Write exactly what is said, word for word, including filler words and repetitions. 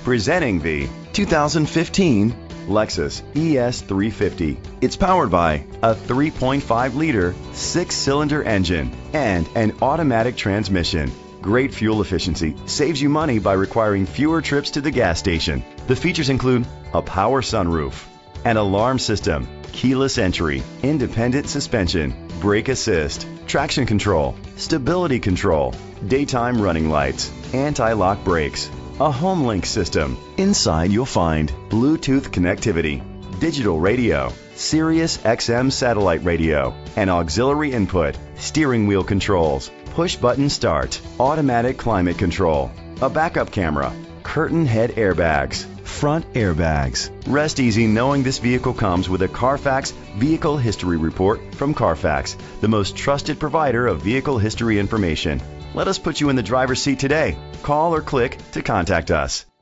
Presenting the two thousand fifteen Lexus E S three fifty. It's powered by a three point five liter six-cylinder engine and an automatic transmission. Great fuel efficiency saves you money by requiring fewer trips to the gas station. The features include a power sunroof, an alarm system, keyless entry, independent suspension, brake assist, traction control, stability control, daytime running lights, anti-lock brakes, a home link system. Inside you'll find Bluetooth connectivity, digital radio, Sirius X M satellite radio, an auxiliary input, steering wheel controls, push button start, automatic climate control, a backup camera, curtain head airbags, front airbags. Rest easy knowing this vehicle comes with a Carfax Vehicle History Report from Carfax, the most trusted provider of vehicle history information. Let us put you in the driver's seat today. Call or click to contact us.